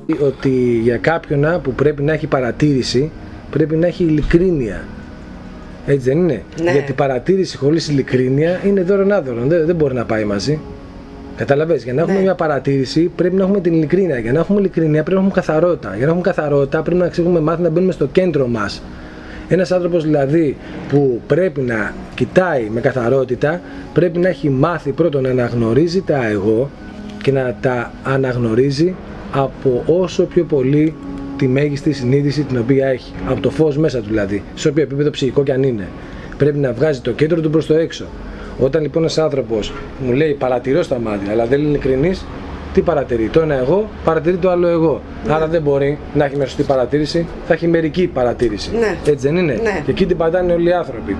ότι για κάποιον που πρέπει να έχει παρατήρηση, πρέπει να έχει ειλικρίνεια. Έτσι δεν είναι? Ναι. Γιατί παρατήρηση χωρίς ειλικρίνεια είναι δώρον άδωρον, δεν μπορεί να πάει μαζί. Καταλαβες, για να έχουμε μια παρατήρηση πρέπει να έχουμε την ειλικρίνεια. Για να έχουμε ειλικρίνεια πρέπει να έχουμε καθαρότητα. Για να έχουμε καθαρότητα πρέπει να έχουμε μάθει να μπαίνουμε στο κέντρο μας. Ένας άνθρωπος δηλαδή που πρέπει να κοιτάει με καθαρότητα πρέπει να έχει μάθει πρώτον να αναγνωρίζει τα εγώ και να τα αναγνωρίζει από όσο πιο πολύ τη μέγιστη συνείδηση την οποία έχει. Από το φως μέσα του δηλαδή, σε όποιο επίπεδο ψυχικό κι αν είναι. Πρέπει να βγάζει το κέντρο του προς το έξω. Όταν λοιπόν ένας άνθρωπος μου λέει παρατηρώ στα μάτια αλλά δεν είναι ειλικρινής, τι παρατηρεί? Το ένα εγώ παρατηρεί το άλλο εγώ. Άρα δεν μπορεί να έχει μια σωστή παρατήρηση, θα έχει μερική παρατήρηση. Έτσι δεν είναι? Και εκεί την πατάνε όλοι οι άνθρωποι.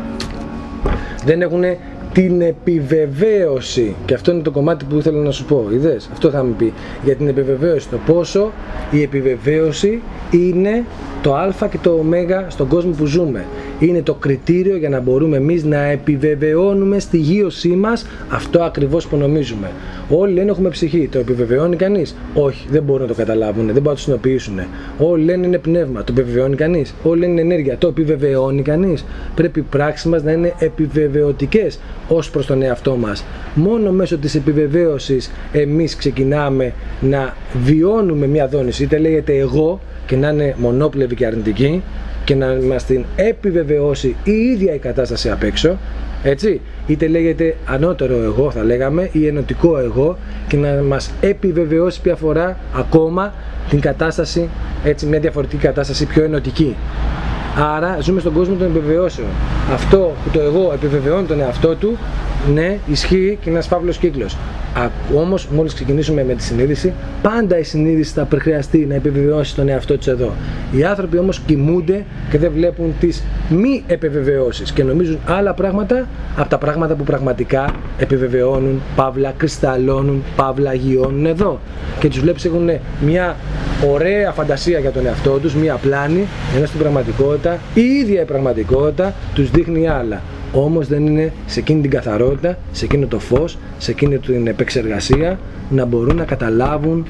Δεν έχουν την επιβεβαίωση. Και αυτό είναι το κομμάτι που ήθελα να σου πω. Είδες? Αυτό θα μου πει. Για την επιβεβαίωση. Το πόσο η επιβεβαίωση είναι το α και το ω στον κόσμο που ζούμε. Είναι το κριτήριο για να μπορούμε εμείς να επιβεβαιώνουμε στη γείωσή μας αυτό ακριβώς που νομίζουμε. Όλοι λένε έχουμε ψυχή. Το επιβεβαιώνει κανείς? Όχι, δεν μπορούν να το καταλάβουν, δεν μπορούν να το συνοποιήσουν. Όλοι λένε είναι πνεύμα. Το επιβεβαιώνει κανείς? Όλοι λένε είναι ενέργεια. Το επιβεβαιώνει κανείς? Πρέπει οι πράξεις μας να είναι επιβεβαιωτικές ως προς τον εαυτό μας. Μόνο μέσω της επιβεβαίωσης εμείς ξεκινάμε να βιώνουμε μια δόνηση. Είτε λέγεται εγώ και να είναι μονόπλευρη και αρνητική, και να μας την επιβεβαιώσει η ίδια η κατάσταση απ' έξω, έτσι, είτε λέγεται ανώτερο εγώ θα λέγαμε ή ενωτικό εγώ, και να μας επιβεβαιώσει ποια φορά ακόμα την κατάσταση, έτσι, μια διαφορετική κατάσταση πιο ενωτική. Άρα ζούμε στον κόσμο των επιβεβαιώσεων. Αυτό που το εγώ επιβεβαιώνει τον εαυτό του, ναι, ισχύει και είναι ένας φαύλος κύκλος. Όμως μόλις ξεκινήσουμε με τη συνείδηση, πάντα η συνείδηση θα χρειαστεί να επιβεβαιώσει τον εαυτό της εδώ. Οι άνθρωποι όμως κοιμούνται και δεν βλέπουν τις μη επιβεβαιώσεις και νομίζουν άλλα πράγματα από τα πράγματα που πραγματικά επιβεβαιώνουν, παύλα κρυσταλλώνουν, παύλα αγιώνουν εδώ. Και τους βλέπεις έχουν μια ωραία φαντασία για τον εαυτό τους, μια πλάνη, ενώ στην πραγματικότητα η ίδια η πραγματικότητα τους δείχνει άλλα. Όμως δεν είναι σε εκείνη την καθαρότητα, σε εκείνο το φως, σε εκείνη την επεξεργασία να μπορούν να καταλάβουν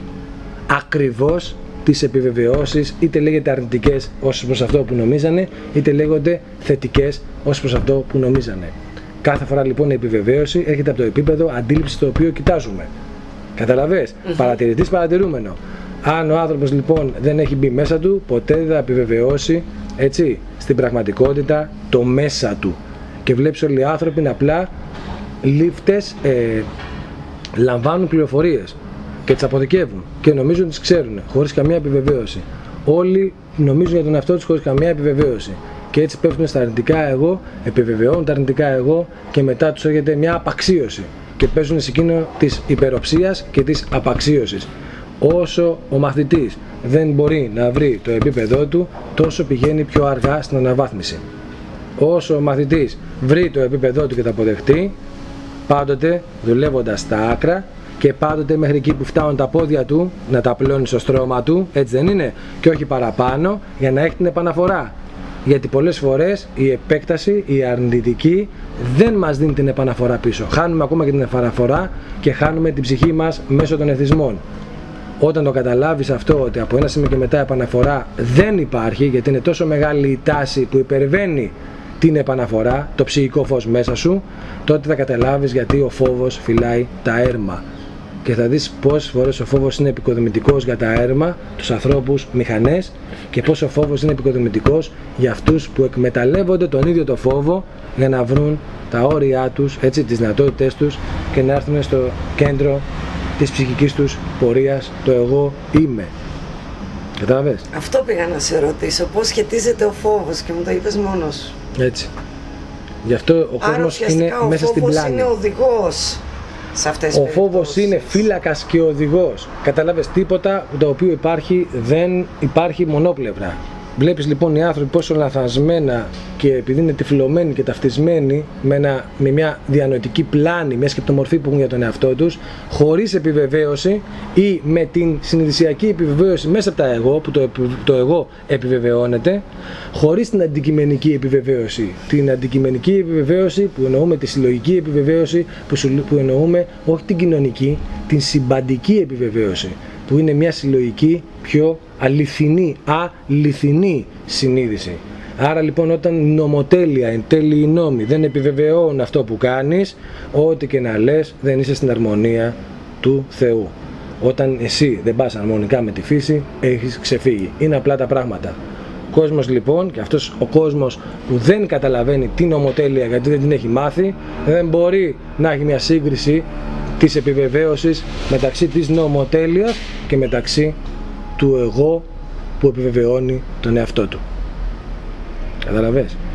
ακριβώς τις επιβεβαιώσεις, είτε λέγεται αρνητικές ως προς αυτό που νομίζανε, είτε λέγονται θετικές ως προς αυτό που νομίζανε. Κάθε φορά λοιπόν η επιβεβαίωση έρχεται από το επίπεδο αντίληψης το οποίο κοιτάζουμε. Καταλαβες? Παρατηρητής, παρατηρούμενο. Αν ο άνθρωπος λοιπόν δεν έχει μπει μέσα του, ποτέ δεν θα επιβεβαιώσει, έτσι, στην πραγματικότητα το μέσα του. Και βλέπεις όλοι οι άνθρωποι να απλά λήφτες λαμβάνουν πληροφορίες και τις αποθηκεύουν και νομίζουν ότι τις ξέρουν χωρίς καμία επιβεβαίωση. Όλοι νομίζουν για τον εαυτό τους χωρίς καμία επιβεβαίωση. Και έτσι πέφτουν στα αρνητικά εγώ, επιβεβαιώνουν τα αρνητικά εγώ και μετά τους έρχεται μια απαξίωση και παίζουν σε εκείνο της υπεροψίας και της απαξίωσης. Όσο ο μαθητής δεν μπορεί να βρει το επίπεδό του, τόσο πηγαίνει πιο αργά στην αναβάθμιση. Όσο ο μαθητής βρει το επίπεδό του και τα αποδεχτεί, πάντοτε δουλεύοντας στα άκρα και πάντοτε μέχρι εκεί που φτάνουν τα πόδια του να τα πλώνει στο στρώμα του, έτσι δεν είναι, και όχι παραπάνω, για να έχει την επαναφορά. Γιατί πολλές φορές η επέκταση, η αρνητική δεν μας δίνει την επαναφορά πίσω. Χάνουμε ακόμα και την επαναφορά και χάνουμε την ψυχή μας μέσω των εθισμών. Όταν το καταλάβεις αυτό, ότι από ένα σημείο και μετά επαναφορά δεν υπάρχει, γιατί είναι τόσο μεγάλη η τάση που υπερβαίνει την επαναφορά, το ψυχικό φως μέσα σου, τότε θα καταλάβεις γιατί ο φόβος φυλάει τα έρμα. Και θα δεις πόσες φορές ο φόβος είναι επικοδομητικός για τα έρμα, τους ανθρώπους, μηχανές, και πόσο ο φόβος είναι επικοδομητικός για αυτούς που εκμεταλλεύονται τον ίδιο το φόβο για να βρουν τα όρια τους, έτσι, τις δυνατότητες τους και να έρθουν στο κέντρο της ψυχικής τους πορείας, το εγώ είμαι. Κατάλαβες? Αυτό πήγα να σε ρωτήσω, πώς σχετίζεται ο φόβος, και μου το είπες μόνος σου. Έτσι. Γι' αυτό ο κόσμος είναι μέσα στην πλάνη. Ο φόβος είναι οδηγός σε αυτές τις περιπτώσεις. Ο φόβος είναι φύλακας και οδηγός. Κατάλαβες? Τίποτα το οποίο υπάρχει δεν υπάρχει μονόπλευρα. Βλέπεις λοιπόν οι άνθρωποι πόσο λανθασμένα, και επειδή είναι τυφλωμένοι και ταυτισμένοι με μια διανοητική πλάνη, μια σκεπτομορφή που έχουν για τον εαυτό τους, χωρίς επιβεβαίωση ή με την συνειδησιακή επιβεβαίωση μέσα από τα εγώ, που το εγώ επιβεβαιώνεται, χωρίς την αντικειμενική επιβεβαίωση. Την αντικειμενική επιβεβαίωση που εννοούμε, τη συλλογική επιβεβαίωση που εννοούμε, όχι την κοινωνική, την συμπαντική επιβεβαίωση. που είναι μια συλλογική, πιο αληθινή συνείδηση. Άρα λοιπόν όταν η νομοτέλεια, εν τέλει οι νόμοι δεν επιβεβαιώνουν αυτό που κάνεις, ό,τι και να λες δεν είσαι στην αρμονία του Θεού. Όταν εσύ δεν πας αρμονικά με τη φύση, έχεις ξεφύγει. Είναι απλά τα πράγματα. Ο κόσμος λοιπόν, και αυτός ο κόσμος που δεν καταλαβαίνει την νομοτέλεια γιατί δεν την έχει μάθει, δεν μπορεί να έχει μια σύγκριση της επιβεβαίωσης μεταξύ της νομοτέλειας και μεταξύ του εγώ που επιβεβαιώνει τον εαυτό του. Καταλαβες?